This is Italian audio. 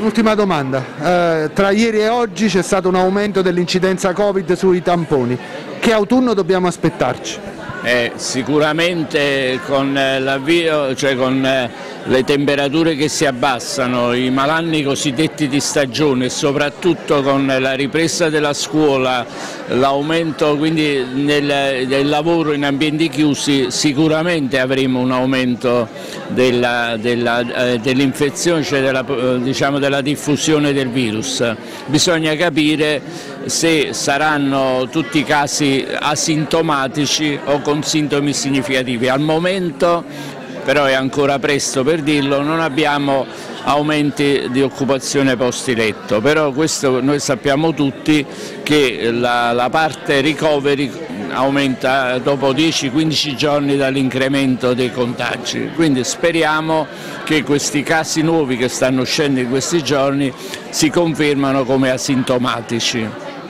Ultima domanda, tra ieri e oggi c'è stato un aumento dell'incidenza Covid sui tamponi, che autunno dobbiamo aspettarci? Sicuramente con l'avvio, cioè con le temperature che si abbassano, i malanni cosiddetti di stagione e soprattutto con la ripresa della scuola, l'aumento quindi del lavoro in ambienti chiusi, sicuramente avremo un aumento dell'infezione, cioè della diffusione del virus. Bisogna capire se saranno tutti casi asintomatici o con sintomi significativi. Al momento, però è ancora presto per dirlo, non abbiamo aumenti di occupazione posti letto, però questo noi sappiamo tutti che la parte recovery aumenta dopo 10-15 giorni dall'incremento dei contagi, quindi speriamo che questi casi nuovi che stanno uscendo in questi giorni si confermano come asintomatici.